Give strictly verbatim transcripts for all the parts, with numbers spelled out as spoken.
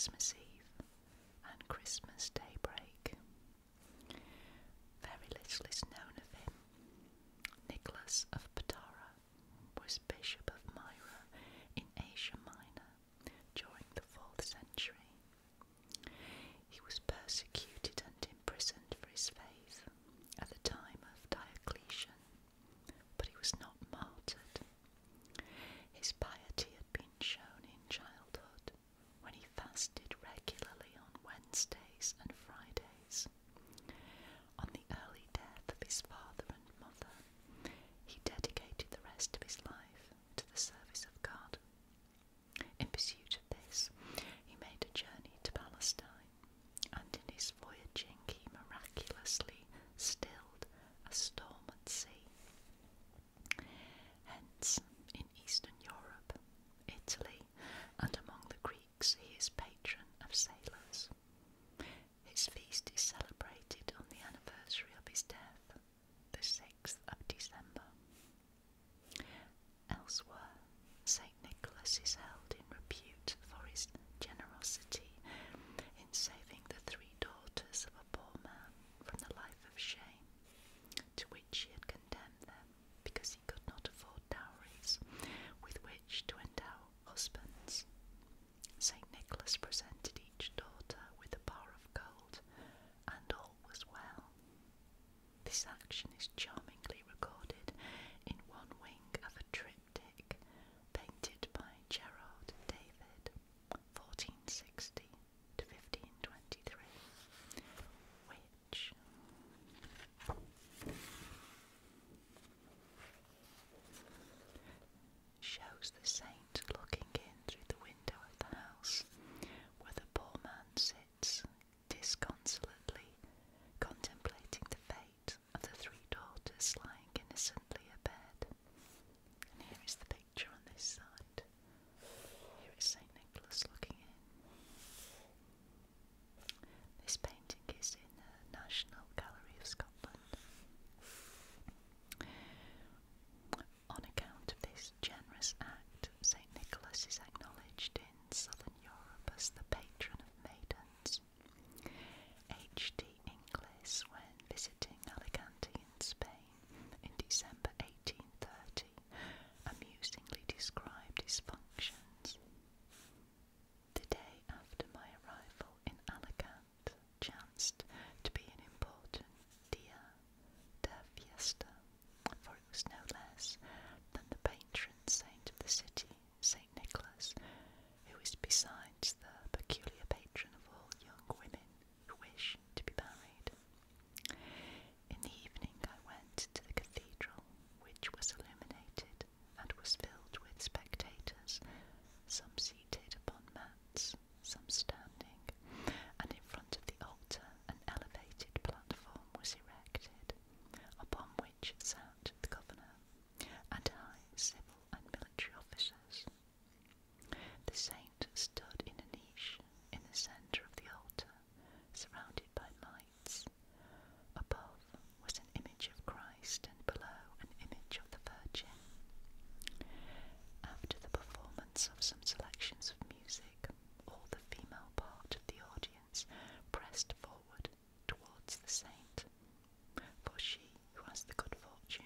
Christmas Eve and Christmas daybreak. Very little is known of him. Nicholas of Patara was Bishop of Myra in Asia Minor during the fourth century. He was persecuted and imprisoned for his faith at the time of Diocletian, but he was not martyred. His piety had been shown in childhood when he fasted regularly on Wednesdays and Fridays. On the early death of his father and mother, he dedicated the rest of his life to the service of God. In pursuit of this, he made a journey to Palestine, and in his voyaging he miraculously stilled a storm at sea. Hence, in Eastern Europe, Italy, and among the Greeks, he is patron of sailors. His feast is celebrated on the anniversary of his death, the sixth of December. Elsewhere, Saint Nicholas is held in repute for his generosity in saving the three daughters of a poor man from the life of shame to which he had condemned them because he could not afford dowries with which to endow husbands. Saint Nicholas presented each daughter with a bar of gold, and all was well. This action is charmingly recorded in one wing of a triptych painted by Gerard David, fourteen sixty to fifteen twenty-three, which shows the saint looking in through the window of the house, where the poor man sits disconsolately contemplating the fate of the three daughters lying innocently abed. And here is the picture on this side. Here is Saint Nicholas looking in. This painting is in the National Gallery of Scotland. On account of this generous act, Saint Nicholas is acknowledged in southern Europe as the patron of maidens. H D Inglis, when visiting Alicante in Spain in December eighteen thirty, amusingly described his functions. The day after my arrival in Alicante chanced to be an important dia de fiesta, for it was no less than the patron saint of the city, Saint Nicholas, who is besides the peculiar patron of all young women who wish to be married. In the evening I went to the cathedral, which was illuminated and was filled with spectators, some seated upon mats, some standing, and in front of the altar an elevated platform was erected, upon which sat the governor and high civil and military officers. The saint stood in a niche in the centre of the altar, surrounded by lights. Above was an image of Christ, and below an image of the Virgin. After the performance of some selections of music, all the female part of the audience pressed forward towards the saint, for she who has the good fortune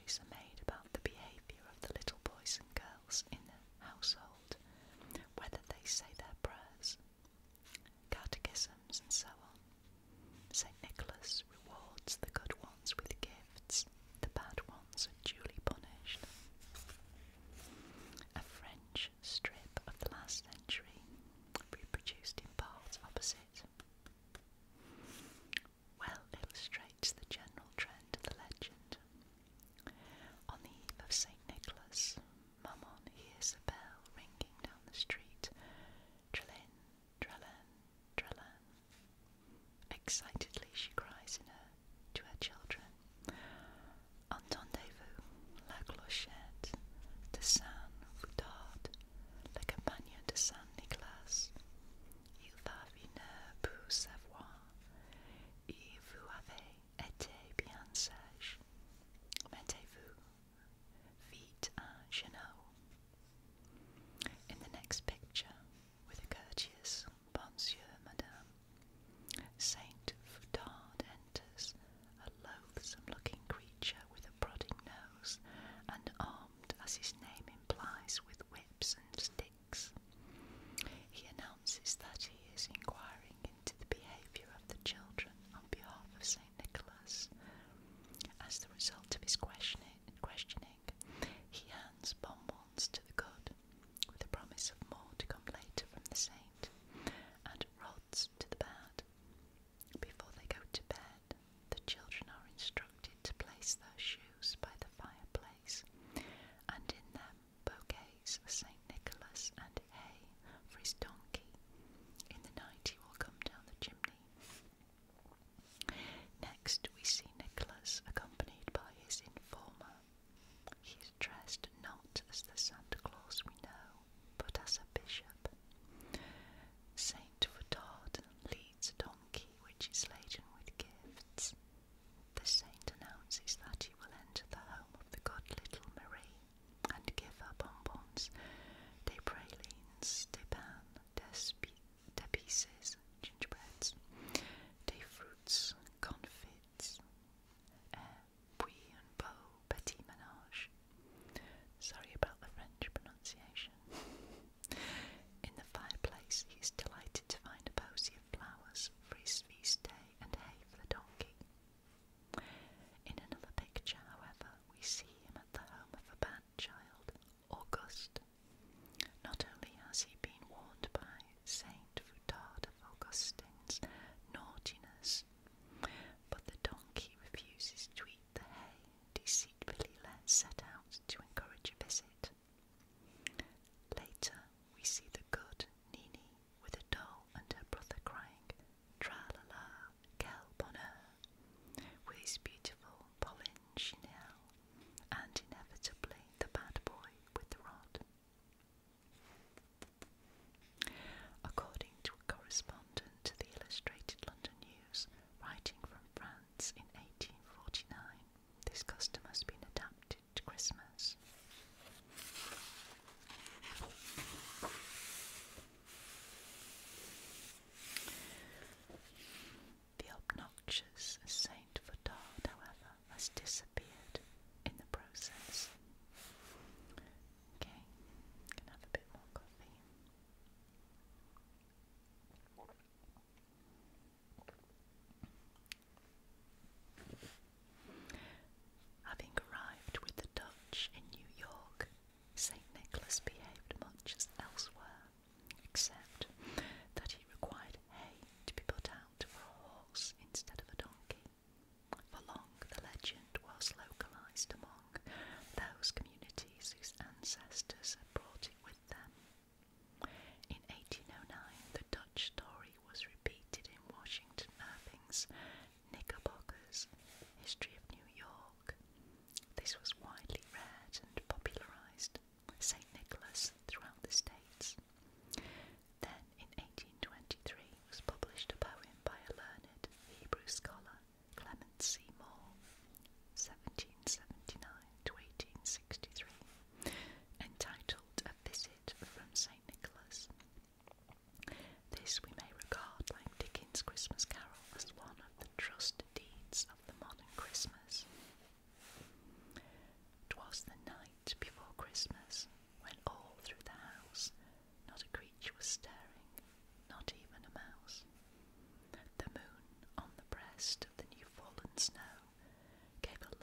stories are made about the behaviour of the little boys and girls in the household, whether they say their prayers, catechisms, and so on. Saint Nicholas rewards the good ones with gifts, the bad ones are duly punished. A French strip of the last century, reproduced in parts opposite, well illustrates the general trend of the legend. On the eve of Saint Nicholas, Mammon hears a bell ringing down the street. Trelin, trelin, trelin. Excitedly she cries in her, to her children, Entendez-vous, la clochette de Saint-Foutard, le compagnon de Saint-Nicolas. Il va venir pour savoir, et vous avez été bien sage. Mettez-vous vite à genoux. In the next picture, with a courteous Bonjour, madame, Saint Foutard enters, a loathsome-looking creature with a prodding nose, and armed, as his name implies, with whips and sticks. He announces that he is inquiring into the behaviour of the children on behalf of Saint Nicholas. As the result of his questioning, questioning, he hands bonbons to the good, with the promise of more to come later from the saint, and rods to the bad. Before they go to bed, the children are instructed to place their shoes by the fireplace, and in them bouquets for Saint Nicholas and hay for his donkey. In the night he will come down the chimney. Next we see Nicholas accompanied by his informer. He is dressed not as the Santa Claus we know, but as a bishop. Saint Foutard leads a donkey which is laden with gifts. The saint announces that he will enter the home of the good little Marie and give her bonbons, des pralines, des pains, des, des pieces, gingerbreads, des fruits, confits, et puis un beau petit ménage. Sorry about the French pronunciation. In the fireplace he is delighted to find a posy of flowers for his feast day and hay for the donkey. In another picture, however, we see him at the home of a bad child, Auguste. Not only has he been warned by Saint Foutard of Augustine's naughtiness, but the donkey refuses to eat the hay, deceitfully let set out to encourage a visit. Later, we see the good Nini with a doll and her brother crying, Tra-la-la, quel bonheur, with his beautiful Pauline Chinelle, and inevitably the bad boy with the rod. According to a correspondent to the Illustrated London News, writing from France in eighteen forty-nine, this custom has been adapted to Christmas. The obnoxious Saint Foutard, however, has disappeared in the process. Okay, can have a bit more coffee. Having arrived with the Dutch in New York, Saint Nicholas behaved much as elsewhere, except that he required hay to be put out for a horse instead of a donkey. For long the legend was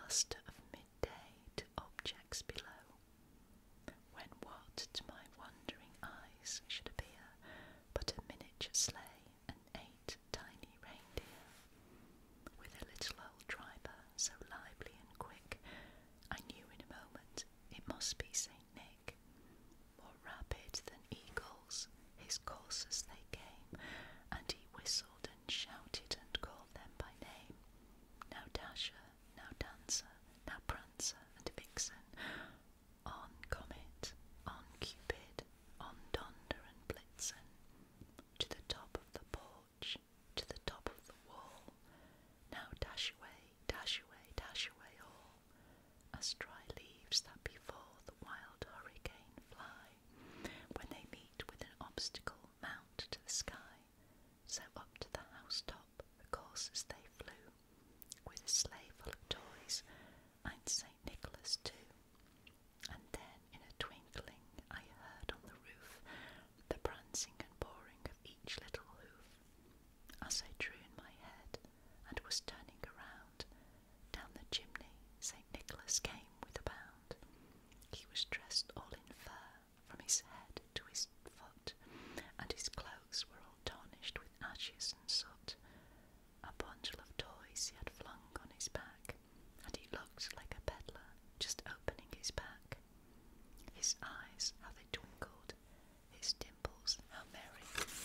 lustre of midday to objects below, when what to my wondering eyes should appear but a miniature sleigh and eight tiny reindeer, with a little old driver so lively and quick, I knew in a moment it must be Saint Nick. More rapid than eagles, his coursers they came, and he whistled and shouted and called them by name. Now Dasher, now Dancer, now Prancer and Vixen, on Comet, on Cupid, on Donder and Blitzen, to the top of the porch, to the top of the wall. Now dash away, dash away, dash away all, as dry leaves that before the wild hurricane fly, when they meet with an obstacle mount to the sky. So up to the housetop the coursers they flew, with a sleigh full of toys, and Saint Nicholas too. And then in a twinkling I heard on the roof the prancing and boring of each little hoof. As I drew in my head and was turning around, down the chimney Saint Nicholas came with a bound. He was dressed all in fur from his head to his foot, and his clothes were all tarnished with ashes and soot. A bundle of toys he had flung on his back, and he looked like a peddler just opening his pack. His eyes, how they twinkled, his dimples, how merry.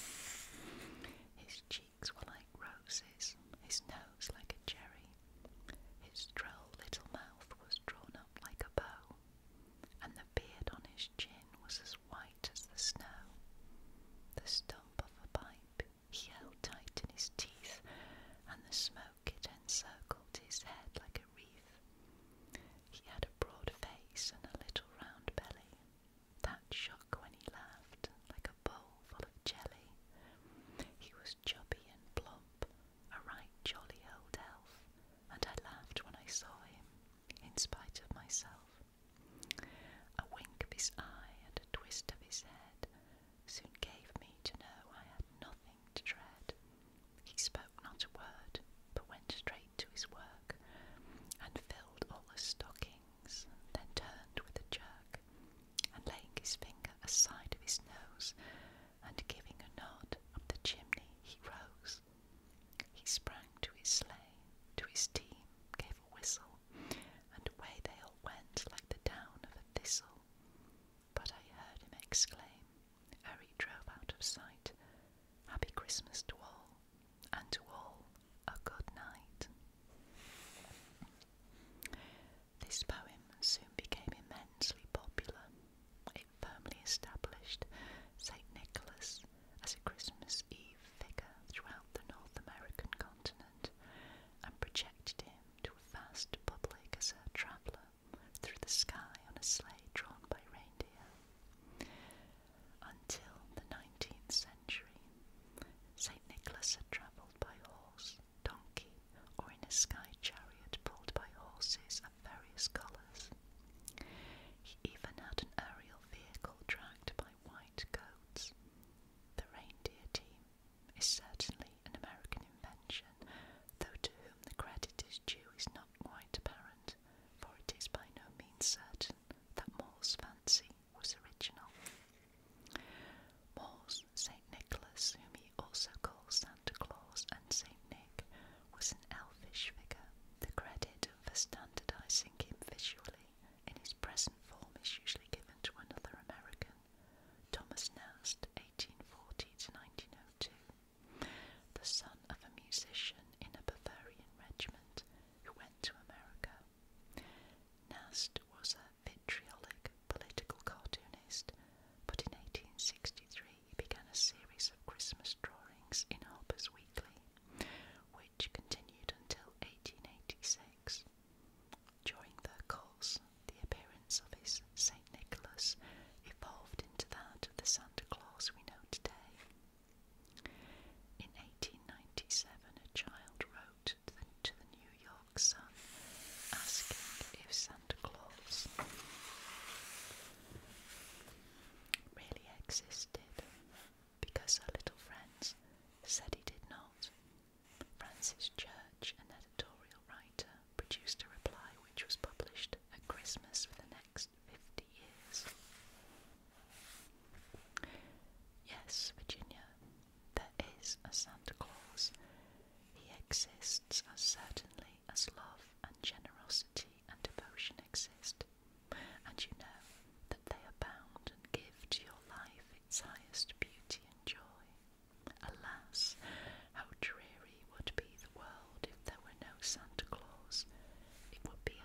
His cheeks were like roses, his nose like a cherry. His droll little mouth was drawn up like a bow, and the beard on his chin was as white as the snow. The stump of a pipe he held tight in his teeth, and the smoke it encircled his head like a wreath. He had a broad face and a little round belly, that shook when he laughed like a bowl full of jelly. He was chubby and plump, a right jolly old elf, and I laughed when I saw him, in spite of myself. A wink of his eye and a twist of his head soon gave me to know I had nothing to dread. He spoke not a word, but went straight to his work, and filled all the stockings, then turned with a jerk, and laying his finger aside of his nose, and giving a nod up the chimney, he rose. He sprang to his sleigh, to his team, gave a whistle, and away they all went like the down of a thistle. But I heard him exclaim, ere he drove out of sight, Happy Christmas to all, and to all a good night. This poem soon became immensely popular. It firmly established Saint Nicholas as a Christmas Eve figure throughout the North American continent, and projected him to a vast public as a traveller through the sky on a sleigh drawn by reindeer. Until the nineteenth century, Saint Nicholas had travelled by horse, donkey, or in a sky chariot pulled by horses of various colours. He even had an aerial vehicle dragged by white goats. The reindeer team is certainly an American invention, though to whom the credit is due is not quite apparent, for it is by no means certain that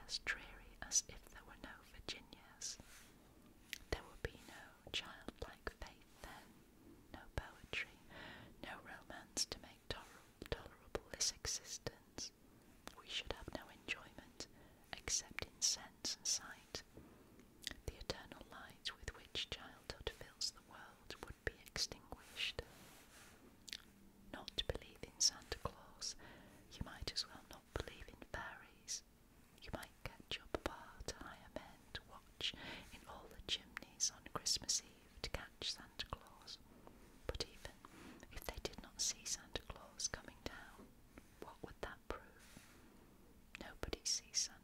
as dreary as if there were no Virginias. There would be no childlike faith then, no poetry, no romance to make toler- tolerable this existence. We should have no enjoyment except in sense and sight. The eternal light with which childhood fills the world would be extinguished. Not to believe in Santa Claus, you might as well not believe in fairies. You might catch your papa to hire men to watch in all the chimneys on Christmas Eve to catch Santa Claus. But even if they did not see Santa Claus coming down, what would that prove? Nobody sees Santa